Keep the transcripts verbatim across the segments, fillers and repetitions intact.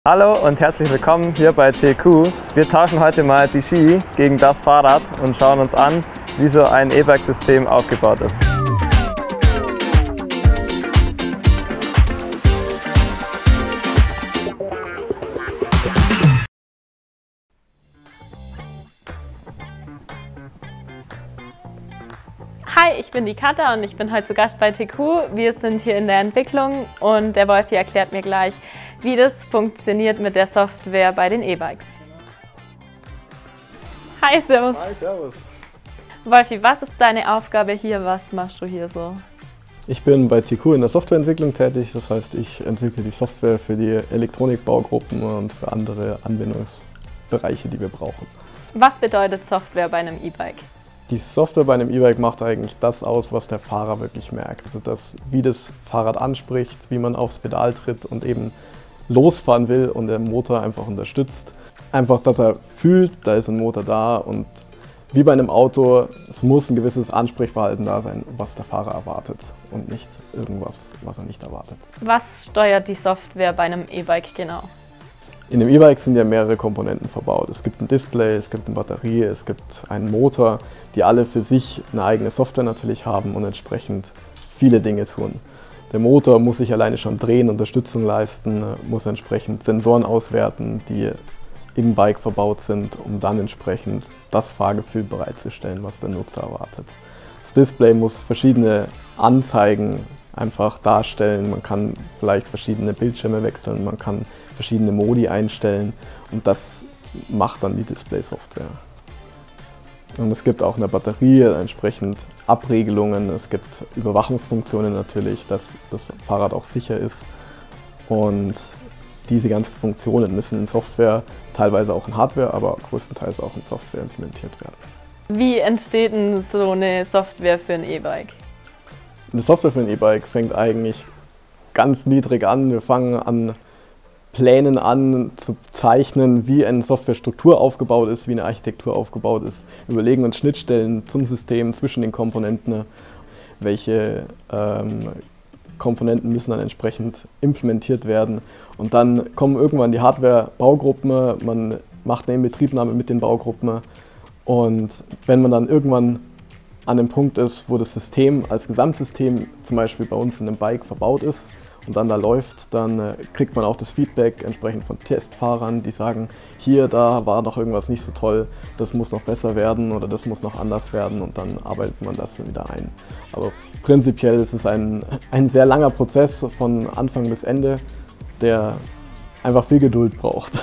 Hallo und herzlich willkommen hier bei T Q. Wir tauschen heute mal die Ski gegen das Fahrrad und schauen uns an, wie so ein E-Bike-System aufgebaut ist. Hi, ich bin die Katha und ich bin heute zu Gast bei T Q. Wir sind hier in der Entwicklung und der Wolfi erklärt mir gleich, wie das funktioniert mit der Software bei den E-Bikes. Hi, servus. Hi, servus. Wolfi, was ist deine Aufgabe hier? Was machst du hier so? Ich bin bei T Q in der Softwareentwicklung tätig, das heißt, ich entwickle die Software für die Elektronikbaugruppen und für andere Anwendungsbereiche, die wir brauchen. Was bedeutet Software bei einem E-Bike? Die Software bei einem E-Bike macht eigentlich das aus, was der Fahrer wirklich merkt. Also das, wie das Fahrrad anspricht, wie man aufs Pedal tritt und eben losfahren will und der Motor einfach unterstützt. Einfach, dass er fühlt, da ist ein Motor da und wie bei einem Auto, es muss ein gewisses Ansprechverhalten da sein, was der Fahrer erwartet und nicht irgendwas, was er nicht erwartet. Was steuert die Software bei einem E-Bike genau? In dem E-Bike sind ja mehrere Komponenten verbaut. Es gibt ein Display, es gibt eine Batterie, es gibt einen Motor, die alle für sich eine eigene Software natürlich haben und entsprechend viele Dinge tun. Der Motor muss sich alleine schon drehen, Unterstützung leisten, muss entsprechend Sensoren auswerten, die im Bike verbaut sind, um dann entsprechend das Fahrgefühl bereitzustellen, was der Nutzer erwartet. Das Display muss verschiedene Anzeigen einfach darstellen. Man kann vielleicht verschiedene Bildschirme wechseln, man kann verschiedene Modi einstellen und das macht dann die Display-Software. Und es gibt auch eine Batterie, entsprechend Abregelungen, es gibt Überwachungsfunktionen natürlich, dass das Fahrrad auch sicher ist und diese ganzen Funktionen müssen in Software, teilweise auch in Hardware, aber größtenteils auch in Software implementiert werden. Wie entsteht denn so eine Software für ein E-Bike? Eine Software für ein E-Bike fängt eigentlich ganz niedrig an. Wir fangen an Plänen an zu zeichnen, wie eine Softwarestruktur aufgebaut ist, wie eine Architektur aufgebaut ist. Überlegen uns Schnittstellen zum System, zwischen den Komponenten, welche ähm, Komponenten müssen dann entsprechend implementiert werden. Und dann kommen irgendwann die Hardware-Baugruppen, man macht eine Inbetriebnahme mit den Baugruppen und wenn man dann irgendwann an dem Punkt ist, wo das System als Gesamtsystem zum Beispiel bei uns in einem Bike verbaut ist und dann da läuft, dann äh, kriegt man auch das Feedback entsprechend von Testfahrern, die sagen, hier, da war doch irgendwas nicht so toll, das muss noch besser werden oder das muss noch anders werden und dann arbeitet man das dann wieder ein. Aber prinzipiell ist es ein, ein sehr langer Prozess von Anfang bis Ende, der einfach viel Geduld braucht.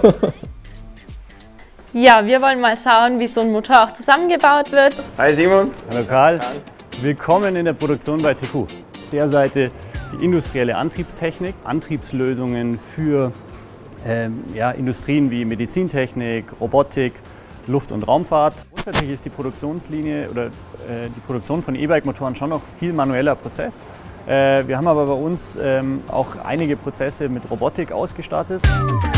Ja, wir wollen mal schauen, wie so ein Motor auch zusammengebaut wird. Hi Simon. Hallo Karl. Willkommen in der Produktion bei T Q. Auf der Seite die industrielle Antriebstechnik, Antriebslösungen für ähm, ja, Industrien wie Medizintechnik, Robotik, Luft- und Raumfahrt. Grundsätzlich ist die Produktionslinie oder äh, die Produktion von E-Bike-Motoren schon noch viel manueller Prozess. Äh, wir haben aber bei uns ähm, auch einige Prozesse mit Robotik ausgestattet.